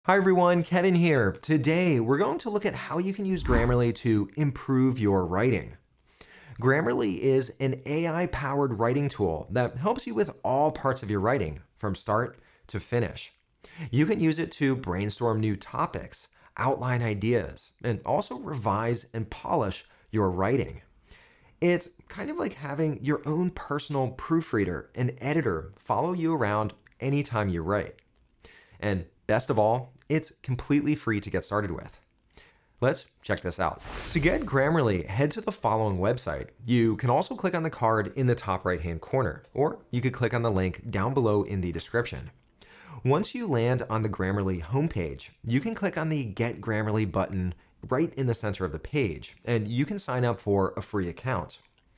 Hi everyone, Kevin here. Today we're going to look at how you can use Grammarly to improve your writing. Grammarly is an AI-powered writing tool that helps you with all parts of your writing, from start to finish. You can use it to brainstorm new topics, outline ideas, and also revise and polish your writing. It's kind of like having your own personal proofreader and editor follow you around anytime you write. And best of all, it's completely free to get started with. Let's check this out. To get Grammarly, head to the following website. You can also click on the card in the top right-hand corner, or you could click on the link down below in the description. Once you land on the Grammarly homepage, you can click on the Get Grammarly button right in the center of the page, and you can sign up for a free account.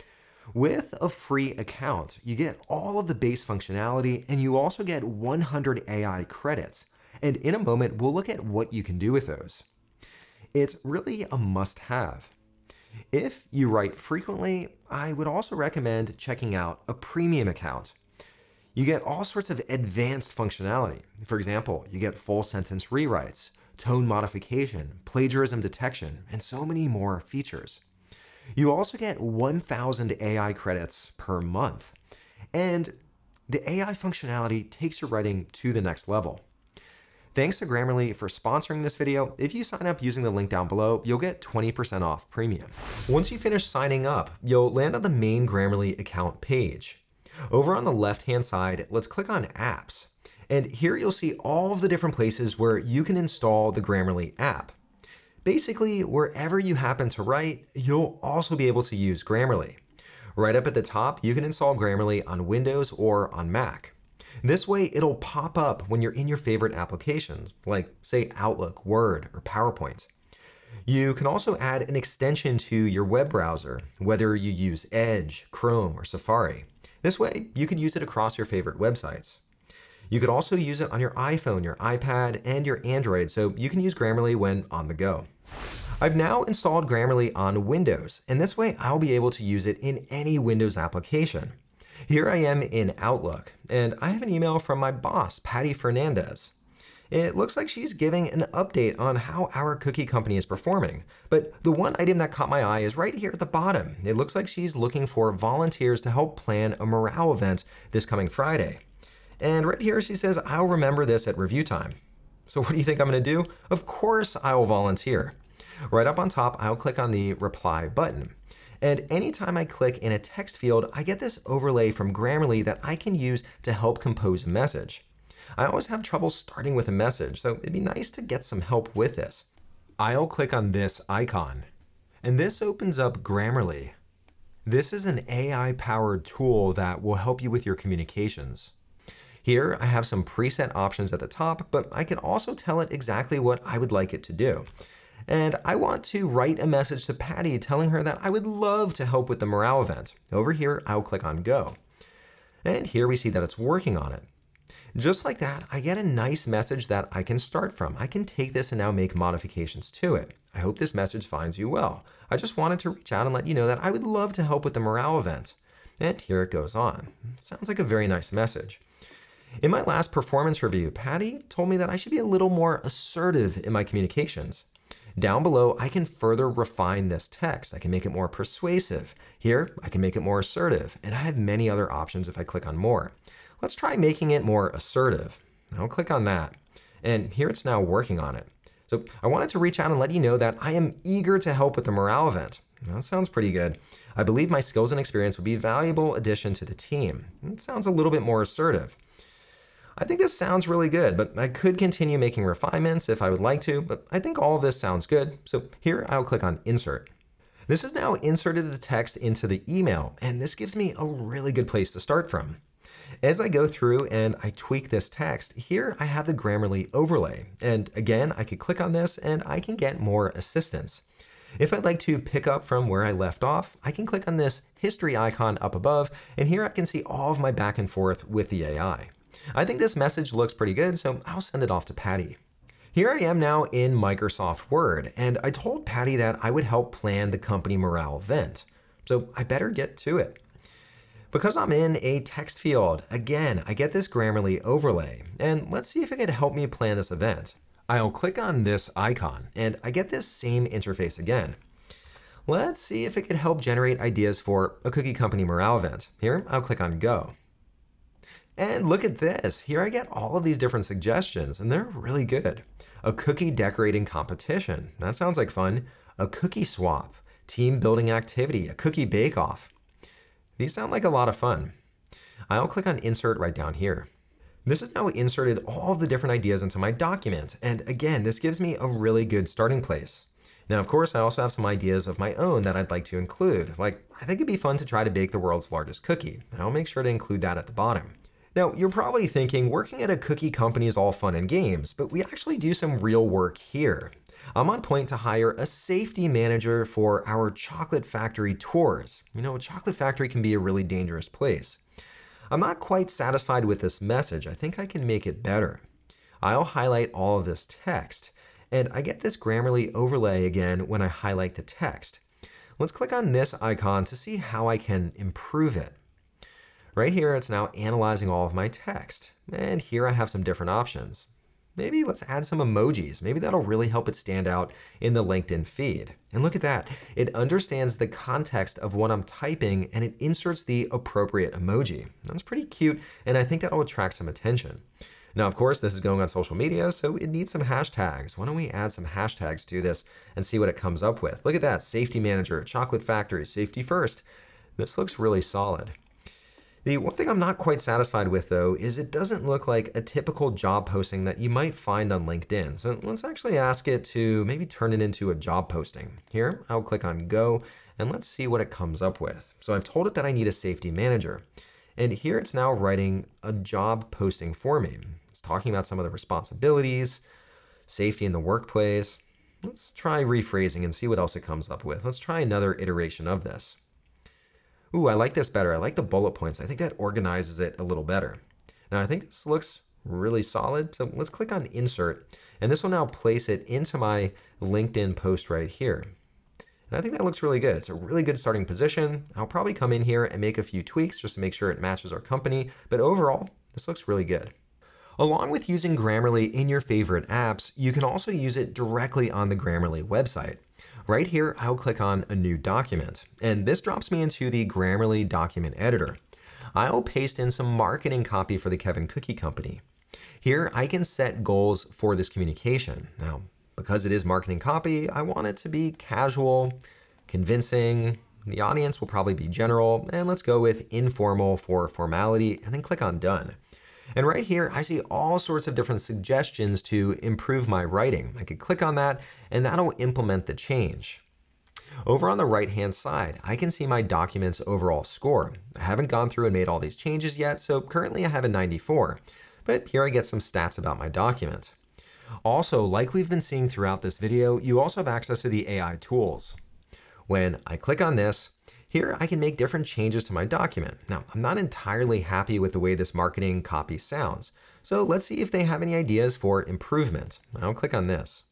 With a free account, you get all of the base functionality, and you also get 100 AI credits. And in a moment, we'll look at what you can do with those. It's really a must-have. If you write frequently, I would also recommend checking out a premium account. You get all sorts of advanced functionality. For example, you get full sentence rewrites, tone modification, plagiarism detection, and so many more features. You also get 1,000 AI credits per month. And the AI functionality takes your writing to the next level. Thanks to Grammarly for sponsoring this video. If you sign up using the link down below, you'll get 20% off premium. Once you finish signing up, you'll land on the main Grammarly account page. Over on the left-hand side, let's click on Apps. And here you'll see all of the different places where you can install the Grammarly app. Basically, wherever you happen to write, you'll also be able to use Grammarly. Right up at the top, you can install Grammarly on Windows or on Mac. This way, it'll pop up when you're in your favorite applications, like say Outlook, Word, or PowerPoint. You can also add an extension to your web browser, whether you use Edge, Chrome, or Safari. This way, you can use it across your favorite websites. You could also use it on your iPhone, your iPad, and your Android, so you can use Grammarly when on the go. I've now installed Grammarly on Windows, and this way I'll be able to use it in any Windows application. Here I am in Outlook, and I have an email from my boss, Patty Fernandez. It looks like she's giving an update on how our cookie company is performing, but the one item that caught my eye is right here at the bottom. It looks like she's looking for volunteers to help plan a morale event this coming Friday. And right here she says, I'll remember this at review time. So what do you think I'm gonna do? Of course I'll volunteer. Right up on top, I'll click on the reply button. And anytime I click in a text field, I get this overlay from Grammarly that I can use to help compose a message. I always have trouble starting with a message, so it'd be nice to get some help with this. I'll click on this icon, and this opens up Grammarly. This is an AI-powered tool that will help you with your communications. Here, I have some preset options at the top, but I can also tell it exactly what I would like it to do. And I want to write a message to Patty telling her that I would love to help with the morale event. Over here, I'll click on Go. And here we see that it's working on it. Just like that, I get a nice message that I can start from. I can take this and now make modifications to it. I hope this message finds you well. I just wanted to reach out and let you know that I would love to help with the morale event. And here it goes on. It sounds like a very nice message. In my last performance review, Patty told me that I should be a little more assertive in my communications. Down below, I can further refine this text. I can make it more persuasive. Here, I can make it more assertive, and I have many other options if I click on more. Let's try making it more assertive. I'll click on that, and here it's now working on it. So I wanted to reach out and let you know that I am eager to help with the morale event. That sounds pretty good. I believe my skills and experience would be a valuable addition to the team. It sounds a little bit more assertive. I think this sounds really good, but I could continue making refinements if I would like to, but I think all of this sounds good. So here I'll click on Insert. This has now inserted the text into the email, and this gives me a really good place to start from. As I go through and I tweak this text, here I have the Grammarly overlay. And again, I could click on this and I can get more assistance. If I'd like to pick up from where I left off, I can click on this history icon up above, and here I can see all of my back and forth with the AI. I think this message looks pretty good, so I'll send it off to Patty. Here I am now in Microsoft Word, and I told Patty that I would help plan the company morale event. So I better get to it. Because I'm in a text field, again, I get this Grammarly overlay, and let's see if it can help me plan this event. I'll click on this icon and I get this same interface again. Let's see if it could help generate ideas for a cookie company morale event. Here, I'll click on Go. And look at this. Here I get all of these different suggestions, and they're really good. A cookie decorating competition. That sounds like fun. A cookie swap, team building activity, a cookie bake-off. These sound like a lot of fun. I'll click on Insert right down here. This has now inserted all of the different ideas into my document, and again, this gives me a really good starting place. Now, of course, I also have some ideas of my own that I'd like to include. Like, I think it'd be fun to try to bake the world's largest cookie, and I'll make sure to include that at the bottom. Now, you're probably thinking working at a cookie company is all fun and games, but we actually do some real work here. I'm on point to hire a safety manager for our chocolate factory tours. You know, a chocolate factory can be a really dangerous place. I'm not quite satisfied with this message. I think I can make it better. I'll highlight all of this text, and I get this Grammarly overlay again when I highlight the text. Let's click on this icon to see how I can improve it. Right here, it's now analyzing all of my text. And here I have some different options. Maybe let's add some emojis. Maybe that'll really help it stand out in the LinkedIn feed. And look at that. It understands the context of what I'm typing and it inserts the appropriate emoji. That's pretty cute, and I think that'll attract some attention. Now, of course, this is going on social media, so it needs some hashtags. Why don't we add some hashtags to this and see what it comes up with? Look at that. Safety manager, chocolate factory, safety first. This looks really solid. The one thing I'm not quite satisfied with, though, is it doesn't look like a typical job posting that you might find on LinkedIn. So let's actually ask it to maybe turn it into a job posting. Here, I'll click on Go, and let's see what it comes up with. So I've told it that I need a safety manager. And here it's now writing a job posting for me. It's talking about some of the responsibilities, safety in the workplace. Let's try rephrasing and see what else it comes up with. Let's try another iteration of this. Ooh, I like this better. I like the bullet points. I think that organizes it a little better. Now, I think this looks really solid. So let's click on Insert, and this will now place it into my LinkedIn post right here. And I think that looks really good. It's a really good starting position. I'll probably come in here and make a few tweaks just to make sure it matches our company. But overall, this looks really good. Along with using Grammarly in your favorite apps, you can also use it directly on the Grammarly website. Right here, I'll click on a new document, and this drops me into the Grammarly document editor. I'll paste in some marketing copy for the Kevin Cookie Company. Here, I can set goals for this communication. Now, because it is marketing copy, I want it to be casual, convincing. The audience will probably be general, and let's go with informal for formality, and then click on Done. And right here, I see all sorts of different suggestions to improve my writing. I could click on that, and that'll implement the change. Over on the right-hand side, I can see my document's overall score. I haven't gone through and made all these changes yet, so currently I have a 94. But here I get some stats about my document. Also, like we've been seeing throughout this video, you also have access to the AI tools. When I click on this, here I can make different changes to my document. Now, I'm not entirely happy with the way this marketing copy sounds, so let's see if they have any ideas for improvement. I'll click on this.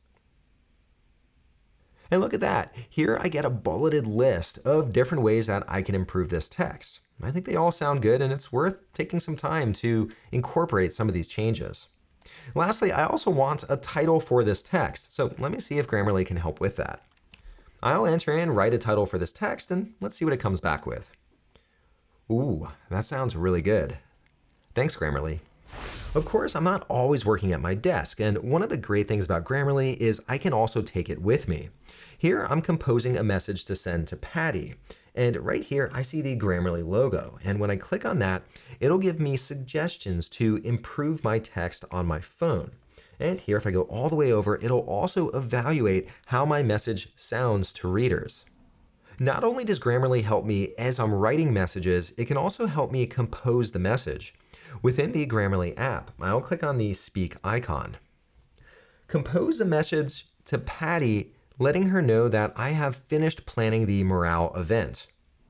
And look at that. Here I get a bulleted list of different ways that I can improve this text. I think they all sound good, and it's worth taking some time to incorporate some of these changes. Lastly, I also want a title for this text, so let me see if Grammarly can help with that. I'll enter in, write a title for this text, and let's see what it comes back with. Ooh, that sounds really good. Thanks, Grammarly. Of course, I'm not always working at my desk, and one of the great things about Grammarly is I can also take it with me. Here, I'm composing a message to send to Patty, and right here, I see the Grammarly logo, and when I click on that, it'll give me suggestions to improve my text on my phone. And here, if I go all the way over, it'll also evaluate how my message sounds to readers. Not only does Grammarly help me as I'm writing messages, it can also help me compose the message. Within the Grammarly app, I'll click on the speak icon. Compose a message to Patty, letting her know that I have finished planning the morale event.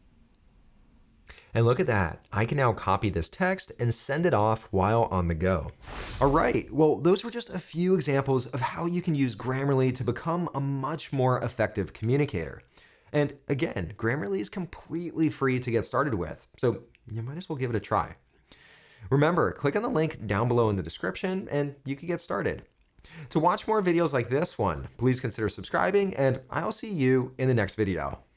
And look at that, I can now copy this text and send it off while on the go. All right, well, those were just a few examples of how you can use Grammarly to become a much more effective communicator. And again, Grammarly is completely free to get started with, so you might as well give it a try. Remember, click on the link down below in the description and you can get started. To watch more videos like this one, please consider subscribing, and I'll see you in the next video.